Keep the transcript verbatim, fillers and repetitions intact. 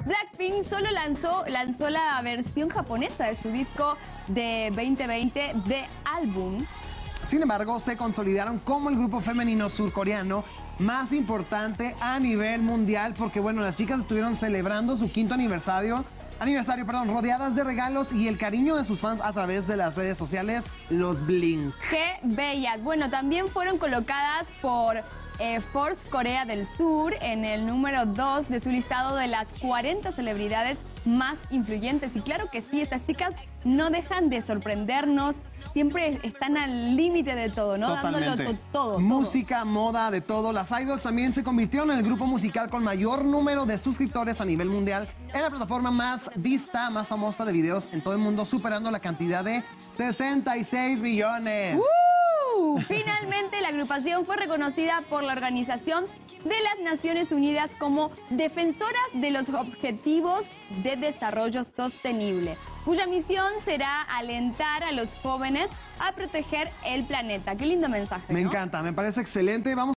Blackpink solo lanzó, lanzó la versión japonesa de su disco de veinte veinte de álbum. Sin embargo, se consolidaron como el grupo femenino surcoreano más importante a nivel mundial porque, bueno, las chicas estuvieron celebrando su quinto aniversario, aniversario, perdón, rodeadas de regalos y el cariño de sus fans a través de las redes sociales, los Blink. ¡Qué bellas! Bueno, también fueron colocadas por eh, Forbes Corea del Sur en el número dos de su listado de las cuarenta celebridades más influyentes. Y claro que sí, estas chicas no dejan de sorprendernos. Siempre están al límite de todo, ¿no? Totalmente. Dándolo to todo. Música, todo. moda, de todo. Las idols también se convirtieron en el grupo musical con mayor número de suscriptores a nivel mundial en la plataforma más vista, más famosa de videos en todo el mundo, superando la cantidad de sesenta y seis millones. ¡Uh! Finalmente, la agrupación fue reconocida por la Organización de las Naciones Unidas como defensoras de los objetivos de desarrollo sostenible, cuya misión será alentar a los jóvenes a proteger el planeta. Qué lindo mensaje, ¿no? Me encanta, me parece excelente. Vamos